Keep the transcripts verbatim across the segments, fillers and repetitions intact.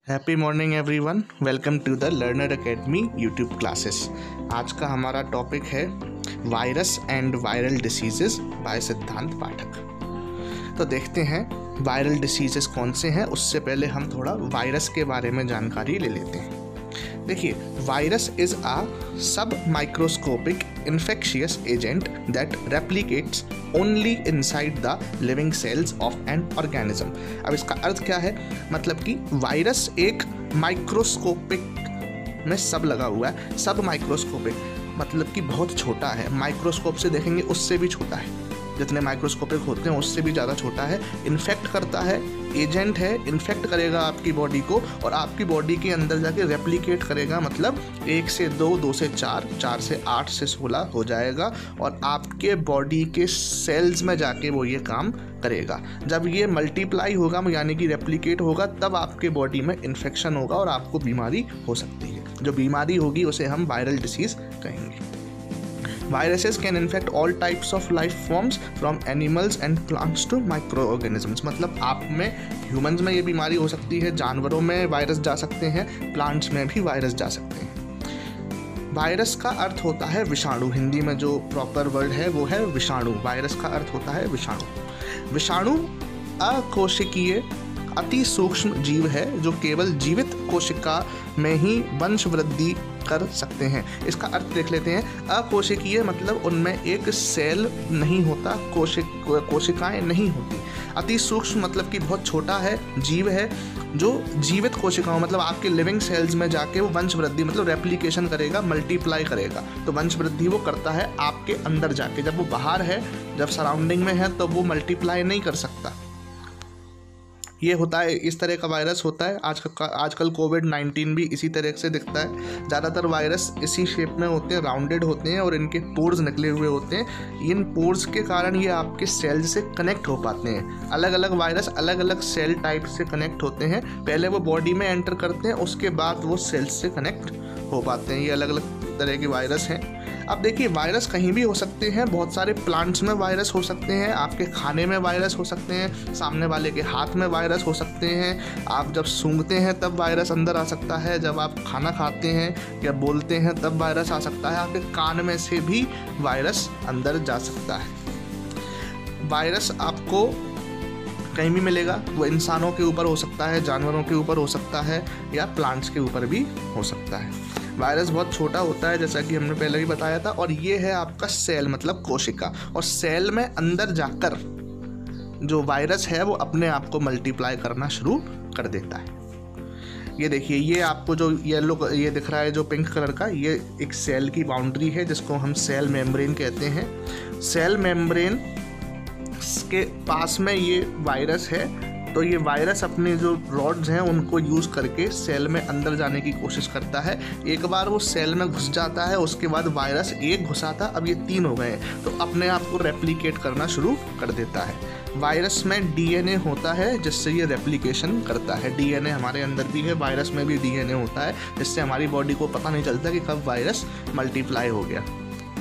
Happy morning everyone, welcome to the learner academy YouTube classes. आज का हमारा topic है virus and viral diseases by Siddhant Pathak. तो देखते हैं वायरल डिसीजेस कौन से हैं। उससे पहले हम थोड़ा वायरस के बारे में जानकारी ले लेते हैं। देखिए, virus is a sub microscopic infectious agent that replicates only inside the living cells of an organism. अब इसका अर्थ क्या है? मतलब कि वायरस एक माइक्रोस्कोपिक में सब लगा हुआ है। सब माइक्रोस्कोपिक मतलब कि बहुत छोटा है। माइक्रोस्कोप से देखेंगे उससे भी छोटा है, जितने माइक्रोस्कोपिक होते हैं उससे भी ज़्यादा छोटा है। इन्फेक्ट करता है, एजेंट है, इन्फेक्ट करेगा आपकी बॉडी को और आपकी बॉडी के अंदर जाके रेप्लिकेट करेगा। मतलब एक से दो, दो से चार, चार से आठ से सोलह हो जाएगा और आपके बॉडी के सेल्स में जाके वो ये काम करेगा। जब ये मल्टीप्लाई होगा यानी कि रेप्लिकेट होगा, तब आपके बॉडी में इन्फेक्शन होगा और आपको बीमारी हो सकती है। जो बीमारी होगी उसे हम वायरल डिसीज़ कहेंगे। Viruses can infect all types of life forms from animals and plants to microorganisms। मतलब आप में, ह्यूमंस में ये बीमारी हो सकती है, जानवरों में वायरस जा सकते हैं, प्लांट्स में भी वायरस जा सकते हैं। वायरस का अर्थ होता है विषाणु। हिंदी में जो प्रॉपर वर्ड है वो है विषाणु। वायरस का अर्थ होता है विषाणु। विषाणु अकोशिकीय अति सूक्ष्म जीव है जो केवल जीवित कोशिका में ही वंश वृद्धि कर सकते हैं। इसका अर्थ देख लेते हैं। अकोशिकीय मतलब उनमें एक सेल नहीं होता, कोशिक कोशिकाएं नहीं होती। अति सूक्ष्म मतलब कि बहुत छोटा है, जीव है जो जीवित कोशिकाओं मतलब आपके लिविंग सेल्स में जाके वो वंश वृद्धि मतलब रेप्लिकेशन करेगा, मल्टीप्लाई करेगा। तो वंश वृद्धि वो करता है आपके अंदर जाके। जब वो बाहर है, जब सराउंडिंग में है, तो वो मल्टीप्लाई नहीं कर सकता। ये होता है, इस तरह का वायरस होता है। आज का आजकल कोविड नाइन्टीन भी इसी तरह से दिखता है। ज़्यादातर वायरस इसी शेप में होते हैं, राउंडेड होते हैं और इनके पोर्स निकले हुए होते हैं। इन पोर्स के कारण ये आपके सेल से कनेक्ट हो पाते हैं। अलग अलग वायरस अलग अलग सेल टाइप से कनेक्ट होते हैं। पहले वो बॉडी में एंटर करते हैं, उसके बाद वो सेल्स से कनेक्ट हो पाते हैं। ये अलग अलग तरह के वायरस हैं। अब देखिए, वायरस कहीं भी हो सकते हैं। बहुत सारे प्लांट्स में वायरस हो सकते हैं, आपके खाने में वायरस हो सकते हैं, सामने वाले के हाथ में वायरस हो सकते हैं। आप जब सूंघते हैं तब वायरस अंदर आ सकता है। जब आप खाना खाते हैं या बोलते हैं तब वायरस आ सकता है। आपके कान में से भी वायरस अंदर जा सकता है। वायरस आपको कहीं भी मिलेगा। वो इंसानों के ऊपर हो सकता है, जानवरों के ऊपर हो सकता है या प्लांट्स के ऊपर भी हो सकता है। वायरस बहुत छोटा होता है, जैसा कि हमने पहले भी बताया था, और ये है आपका सेल मतलब कोशिका। और सेल में अंदर जाकर जो वायरस है वो अपने आप को मल्टीप्लाई करना शुरू कर देता है। ये देखिए, ये आपको जो येलो ये दिख रहा है जो पिंक कलर का, ये एक सेल की बाउंड्री है जिसको हम सेल मेम्ब्रेन कहते हैं। सेल मेम्ब्रेन के पास में ये वायरस है। तो ये वायरस अपने जो रॉड्स हैं उनको यूज़ करके सेल में अंदर जाने की कोशिश करता है। एक बार वो सेल में घुस जाता है, उसके बाद वायरस एक घुसा था, अब ये तीन हो गए हैं, तो अपने आप को रेप्लिकेट करना शुरू कर देता है। वायरस में डीएनए होता है जिससे ये रेप्लिकेशन करता है। डीएनए हमारे अंदर भी है, वायरस में भी डीएनए होता है, जिससे हमारी बॉडी को पता नहीं चलता कि कब वायरस मल्टीप्लाई हो गया।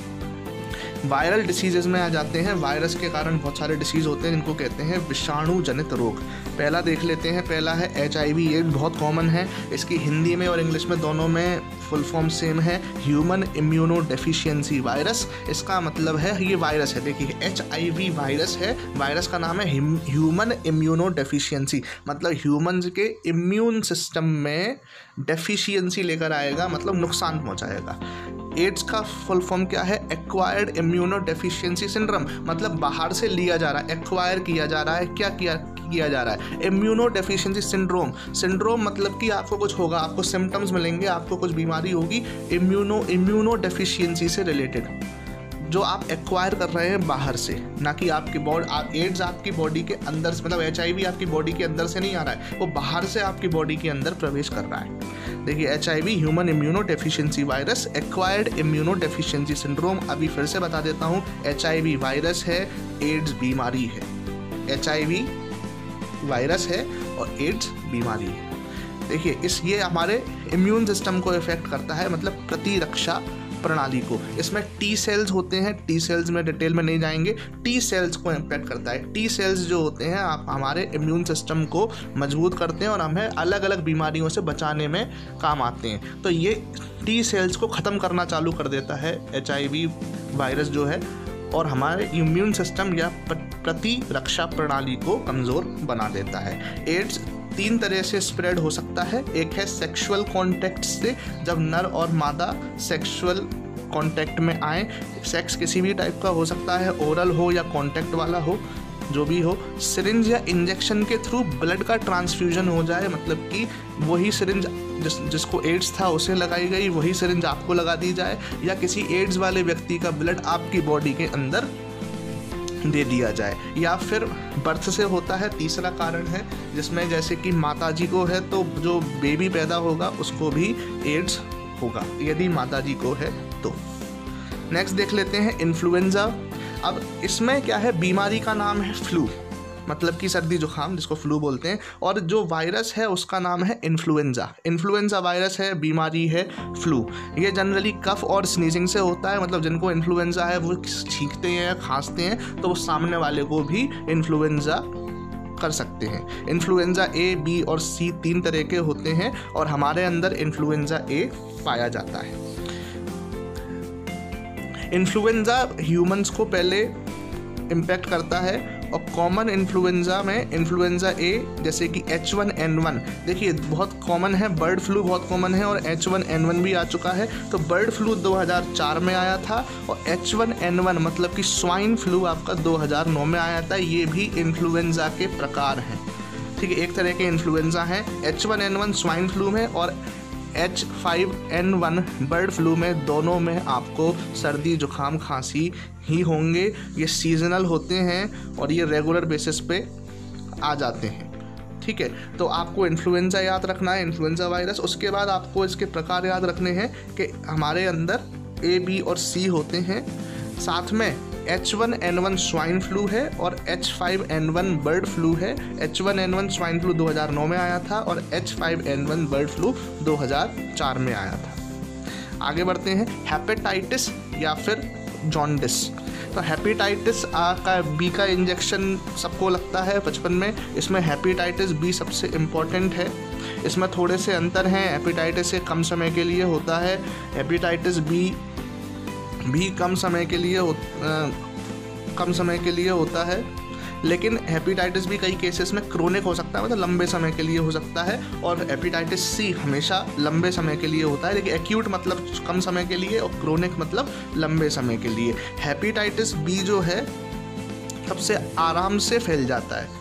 वायरल डिसीजेज में आ जाते हैं। वायरस के कारण बहुत सारे डिसीज़ होते हैं जिनको कहते हैं विषाणु जनित रोग। पहला देख लेते हैं। पहला है एच आई वी। ये बहुत कॉमन है। इसकी हिंदी में और इंग्लिश में दोनों में फुल फॉर्म सेम है, ह्यूमन इम्यूनो डेफिशिएंसी वायरस। इसका मतलब है, ये वायरस है, देखिए एच आई वी वायरस है। वायरस का नाम है ह्यूमन इम्यूनो डेफिशिएंसी। मतलब ह्यूमन्स के इम्यून सिस्टम में डेफिशिएंसी लेकर आएगा, मतलब नुकसान पहुंचाएगा। एड्स का फुल फॉर्म क्या है? Acquired immuno deficiency syndrome. मतलब बाहर से लिया जा रहा है, एक्वायर किया जा रहा है। क्या किया किया जा रहा है? Immuno deficiency syndrome. सिंड्रोम मतलब कि आपको कुछ होगा, आपको सिम्टम्स मिलेंगे, आपको कुछ बीमारी होगी इम्यूनो इम्यूनो डेफिशिएंसी से रिलेटेड, जो आप एक्वायर कर रहे हैं बाहर से, ना कि आपकी बॉडी। एड्स आपकी बॉडी के अंदर से, मतलब एच आई वी आपकी बॉडी के अंदर से नहीं आ रहा है, वो बाहर से आपकी बॉडी के अंदर प्रवेश कर रहा है। देखिए, H I V human immuno deficiency virus, acquired immuno deficiency syndrome. अभी फिर से बता देता हूँ, एच आई वी वायरस है, एड्स बीमारी है। एच आई वी वायरस है और एड्स बीमारी है। देखिए, इस ये हमारे इम्यून सिस्टम को इफेक्ट करता है, मतलब प्रतिरक्षा प्रणाली को। इसमें टी सेल्स होते हैं, टी सेल्स में डिटेल में नहीं जाएंगे, टी सेल्स को इम्पैक्ट करता है। टी सेल्स जो होते हैं आप हमारे इम्यून सिस्टम को मजबूत करते हैं और हमें अलग अलग बीमारियों से बचाने में काम आते हैं। तो ये टी सेल्स को ख़त्म करना चालू कर देता है एच आई वी वायरस जो है, और हमारे इम्यून सिस्टम या प्रतिरक्षा प्रणाली को कमज़ोर बना देता है। एड्स तीन तरह से स्प्रेड हो सकता है। एक है सेक्सुअल कॉन्टैक्ट से, जब नर और मादा सेक्सुअल कॉन्टैक्ट में आए, सेक्स किसी भी टाइप का हो सकता है, ओरल हो या कॉन्टैक्ट वाला हो, जो भी हो। सिरिंज या इंजेक्शन के थ्रू ब्लड का ट्रांसफ्यूजन हो जाए, मतलब कि वही सिरिंज जिस जिसको एड्स था उसे लगाई गई वही सिरिंज आपको लगा दी जाए, या किसी एड्स वाले व्यक्ति का ब्लड आपकी बॉडी के अंदर दे दिया जाए। या फिर बर्थ से होता है, तीसरा कारण है, जिसमें जैसे कि माताजी को है तो जो बेबी पैदा होगा उसको भी एड्स होगा यदि माताजी को है तो। नेक्स्ट देख लेते हैं इन्फ्लुएंजा। अब इसमें क्या है, बीमारी का नाम है फ्लू, मतलब कि सर्दी जुकाम जिसको फ्लू बोलते हैं, और जो वायरस है उसका नाम है इन्फ्लुएंजा। इन्फ्लुएंजा वायरस है, बीमारी है फ्लू। ये जनरली कफ और स्नीजिंग से होता है, मतलब जिनको इन्फ्लुएंजा है वो छींकते हैं या खांसते हैं तो वो सामने वाले को भी इन्फ्लुएंजा कर सकते हैं। इन्फ्लुएंजा ए, बी और सी तीन तरह के होते हैं और हमारे अंदर इन्फ्लुएंजा ए पाया जाता है। इन्फ्लुएंजा ह्यूमंस को पहले इम्पैक्ट करता है, और कॉमन इन्फ्लुएंजा में इन्फ्लुएंजा ए जैसे कि एच वन एन वन, देखिए बहुत कॉमन है, बर्ड फ्लू बहुत कॉमन है और एच वन एन वन भी आ चुका है। तो बर्ड फ्लू दो हज़ार चार में आया था और एच वन एन वन मतलब कि स्वाइन फ्लू आपका दो हज़ार नौ में आया था। ये भी इन्फ्लुएंजा के प्रकार हैं, ठीक है, एक तरह के इन्फ्लुएंजा हैं। H one N one swine flu में और H five N one bird flu में, दोनों में आपको सर्दी जुकाम खांसी ही होंगे। ये सीजनल होते हैं और ये रेगुलर बेसिस पे आ जाते हैं, ठीक है। तो आपको इन्फ्लुएंजा याद रखना है, इन्फ्लुएंजा वायरस। उसके बाद आपको इसके प्रकार याद रखने हैं कि हमारे अंदर ए, बी और सी होते हैं, साथ में H one N one swine flu है और H five N one bird flu है। H one N one swine flu दो हज़ार नौ में आया था और H five N one bird flu दो हज़ार चार में आया था। आगे बढ़ते हैं, हेपेटाइटिस या फिर जॉन्डिस। तो हेपेटाइटिस आ का बी का इंजेक्शन सबको लगता है बचपन में, इसमें हेपेटाइटिस बी सबसे इम्पॉर्टेंट है। इसमें थोड़े से अंतर हैं, हेपेटाइटिस ए कम समय के लिए होता है, हेपेटाइटिस बी भी कम समय के लिए हो, आ, कम समय के लिए होता है, लेकिन हेपेटाइटिस भी कई केसेस में क्रोनिक हो सकता है, मतलब लंबे समय के लिए हो सकता है। और हेपेटाइटिस सी हमेशा लंबे समय के लिए होता है, लेकिन एक्यूट मतलब कम समय के लिए और क्रोनिक मतलब लंबे समय के लिए। हेपेटाइटिस बी जो है सबसे आराम से फैल जाता है,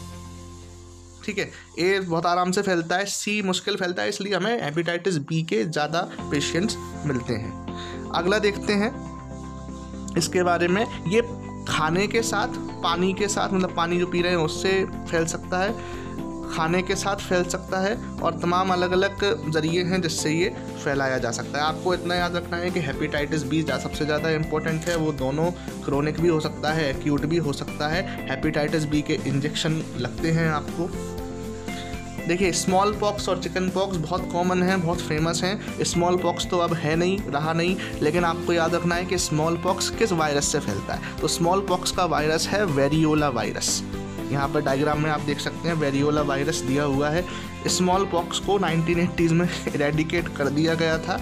ठीक है, ए बहुत आराम से फैलता है, सी मुश्किल फैलता है, इसलिए हमें हेपेटाइटिस बी के ज़्यादा पेशेंट्स मिलते हैं। अगला देखते हैं इसके बारे में, ये खाने के साथ, पानी के साथ, मतलब पानी जो पी रहे हैं उससे फैल सकता है, खाने के साथ फैल सकता है, और तमाम अलग अलग जरिए हैं जिससे ये फैलाया जा सकता है। आपको इतना याद रखना है कि हेपेटाइटिस बी सबसे ज़्यादा इंपॉर्टेंट है, वो दोनों क्रोनिक भी हो सकता है, एक्यूट भी हो सकता है। हेपेटाइटिस बी के इंजेक्शन लगते हैं आपको। देखिए, स्मॉल पॉक्स और चिकन पॉक्स बहुत कॉमन हैं, बहुत फेमस हैं। स्मॉल पॉक्स तो अब है नहीं, रहा नहीं, लेकिन आपको याद रखना है कि स्मॉल पॉक्स किस वायरस से फैलता है। तो स्मॉल पॉक्स का वायरस है वेरियोला वायरस। यहाँ पर डायग्राम में आप देख सकते हैं वेरियोला वायरस दिया हुआ है। स्मॉल पॉक्स को नाइनटीन एटीज़ में इरेडिकेट कर दिया गया था।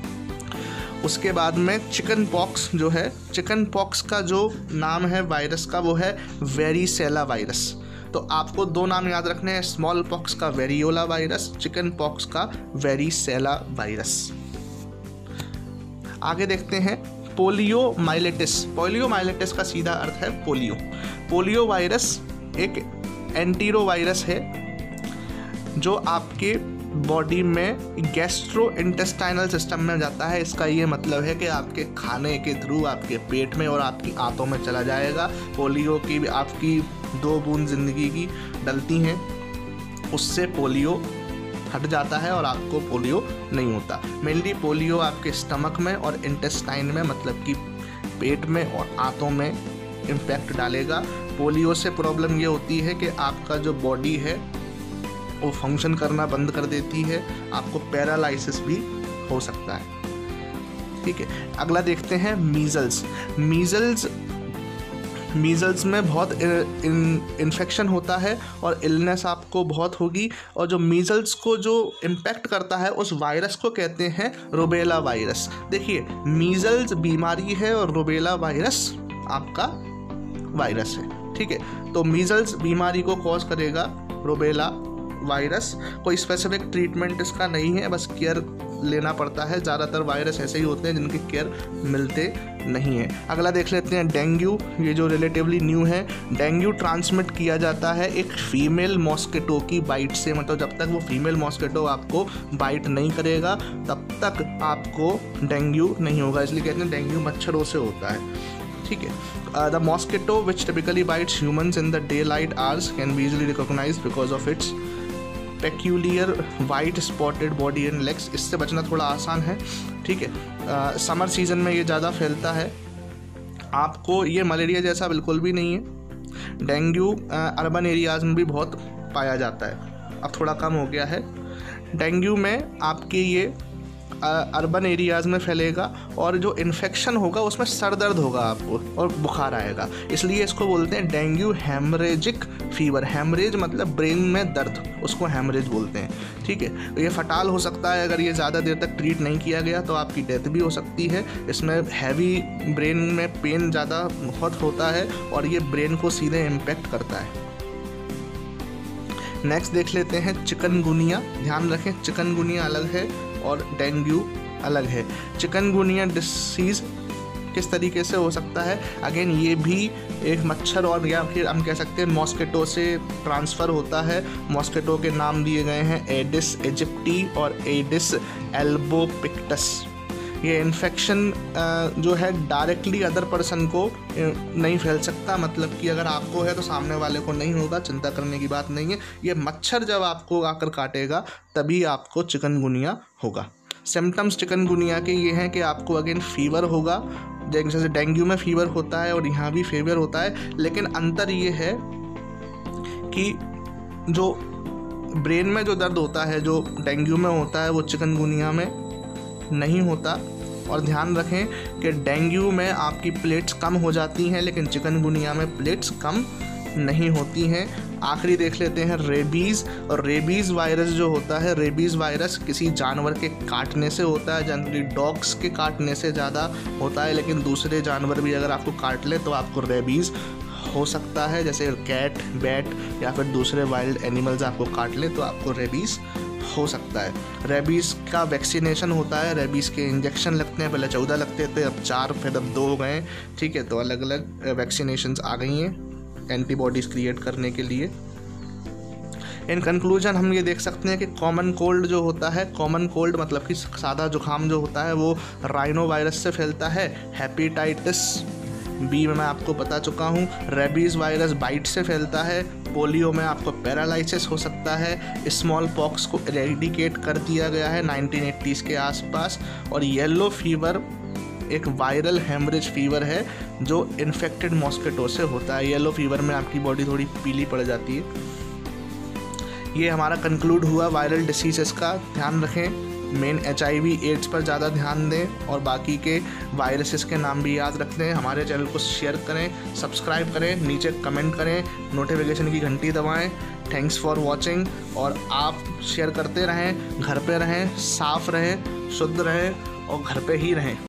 उसके बाद में चिकन पॉक्स जो है, चिकन पॉक्स का जो नाम है वायरस का वो है वेरिसेला वायरस। तो आपको दो नाम याद रखने हैं, स्मॉल पॉक्स का वेरियोला वायरस, चिकन पॉक्स का वेरिसेला वायरस। आगे देखते हैं पोलियो माइलेटिस। पोलियो माइलेटिस का सीधा अर्थ है पोलियो। पोलियो वायरस एक एंटीरो वायरस है जो आपके बॉडी में गैस्ट्रो इंटेस्टाइनल सिस्टम में जाता है। इसका ये मतलब है कि आपके खाने के थ्रू आपके पेट में और आपकी आंतों में चला जाएगा। पोलियो की आपकी दो बूंद ज़िंदगी की डलती हैं, उससे पोलियो हट जाता है और आपको पोलियो नहीं होता। मेनली पोलियो आपके स्टमक में और इंटेस्टाइन में, मतलब कि पेट में और आंतों में इम्पैक्ट डालेगा। पोलियो से प्रॉब्लम ये होती है कि आपका जो बॉडी है वो फंक्शन करना बंद कर देती है, आपको पैरालाइसिस भी हो सकता है। ठीक है। अगला देखते हैं मीजल्स। मीजल्स मीजल्स में बहुत इन्फेक्शन होता है और इलनेस आपको बहुत होगी, और जो मीजल्स को जो इम्पैक्ट करता है उस वायरस को कहते हैं रुबेला वायरस। देखिए, मीजल्स बीमारी है और रुबेला वायरस आपका वायरस है, ठीक है। तो मीजल्स बीमारी को कॉज करेगा रुबेला वायरस। कोई स्पेसिफिक ट्रीटमेंट इसका नहीं है, बस केयर लेना पड़ता है। ज़्यादातर वायरस ऐसे ही होते हैं जिनके केयर मिलते नहीं है। अगला देख लेते हैं डेंगू। ये जो रिलेटिवली न्यू है। डेंगू ट्रांसमिट किया जाता है एक फीमेल मॉस्किटो की बाइट से, मतलब जब तक वो फीमेल मॉस्किटो आपको बाइट नहीं करेगा तब तक आपको डेंगू नहीं होगा, इसलिए कहते हैं डेंगू मच्छरों से होता है, ठीक है। The mosquito which typically bites humans in the daylight hours can be easily recognised because of its peculiar white spotted body and legs. इससे बचना थोड़ा आसान है, ठीक है। समर uh, सीजन में ये ज़्यादा फैलता है। आपको ये मलेरिया जैसा बिल्कुल भी नहीं है। डेंगू अर्बन एरियाज़ में भी बहुत पाया जाता है, अब थोड़ा कम हो गया है। डेंगू में आपके ये अर्बन एरियाज़ में फैलेगा और जो इन्फेक्शन होगा उसमें सर दर्द होगा आपको और बुखार आएगा, इसलिए इसको बोलते हैं डेंगू हेमरेजिक फीवर। हेमरेज मतलब ब्रेन में दर्द, उसको हेमरेज बोलते हैं, ठीक है। ये फटाल हो सकता है अगर ये ज़्यादा देर तक ट्रीट नहीं किया गया तो आपकी डेथ भी हो सकती है। इसमें हैवी ब्रेन में पेन ज़्यादा बहुत होता है और ये ब्रेन को सीधे इम्पेक्ट करता है। नेक्स्ट देख लेते हैं चिकनगुनिया। ध्यान रखें, चिकनगुनिया अलग है और डेंगू अलग है। चिकनगुनिया डिसीज़ किस तरीके से हो सकता है? अगेन ये भी एक मच्छर और या फिर हम कह सकते हैं मॉस्किटो से ट्रांसफ़र होता है। मॉस्किटो के नाम दिए गए हैं एडिस इजिप्टी और एडिस एल्बोपिक्टस। ये इन्फेक्शन जो है डायरेक्टली अदर पर्सन को नहीं फैल सकता, मतलब कि अगर आपको है तो सामने वाले को नहीं होगा, चिंता करने की बात नहीं है। ये मच्छर जब आपको आकर काटेगा तभी आपको चिकनगुनिया होगा। सिम्टम्स चिकनगुनिया के ये हैं कि आपको अगेन फीवर होगा, जैसे डेंगू में फीवर होता है और यहाँ भी फीवर होता है, लेकिन अंतर ये है कि जो ब्रेन में जो दर्द होता है जो डेंगू में होता है वो चिकनगुनिया में नहीं होता। और ध्यान रखें कि डेंगू में आपकी प्लेट्स कम हो जाती हैं लेकिन चिकनगुनिया में प्लेट्स कम नहीं होती हैं। आखिरी देख लेते हैं रेबीज़। और रेबीज़ वायरस जो होता है, रेबीज़ वायरस किसी जानवर के काटने से होता है, जनरली डॉग्स के काटने से ज़्यादा होता है, लेकिन दूसरे जानवर भी अगर आपको काट ले तो आपको रेबीज़ हो सकता है। जैसे कैट, बैट या फिर दूसरे वाइल्ड एनिमल्स आपको काट ले तो आपको रेबीज़ हो सकता है। रेबीज़ का वैक्सीनेशन होता है, रेबीज़ के इंजेक्शन लगते हैं। पहले चौदह लगते थे, अब चार, फिर अब दो हो गए, ठीक है। तो अलग अलग वैक्सीनेशंस आ गई हैं एंटीबॉडीज़ क्रिएट करने के लिए। इन कंक्लूजन हम ये देख सकते हैं कि कॉमन कोल्ड जो होता है, कॉमन कोल्ड मतलब कि सादा जुकाम जो होता है वो राइनो वायरस से फैलता है। हेपेटाइटिस बी में मैं आपको बता चुका हूँ। रेबीज़ वायरस बाइट से फैलता है। पोलियो में आपको पैरालाइसिस हो सकता है। स्मॉल पॉक्स को एरेडिकेट कर दिया गया है नाइनटीन एटीज़ के आसपास। और येलो फीवर एक वायरल हेमरेज फीवर है जो इन्फेक्टेड मॉस्किटो से होता है। येलो फीवर में आपकी बॉडी थोड़ी पीली पड़ जाती है। ये हमारा कंक्लूड हुआ वायरल डिसीज़ेस का। ध्यान रखें, main H I V AIDS पर ज़्यादा ध्यान दें और बाकी के वायरसेस के नाम भी याद रख लें। हमारे चैनल को शेयर करें, सब्सक्राइब करें, नीचे कमेंट करें, नोटिफिकेशन की घंटी दबाएं। Thanks for watching. और आप शेयर करते रहें, घर पे रहें, साफ़ रहें, शुद्ध रहें और घर पे ही रहें।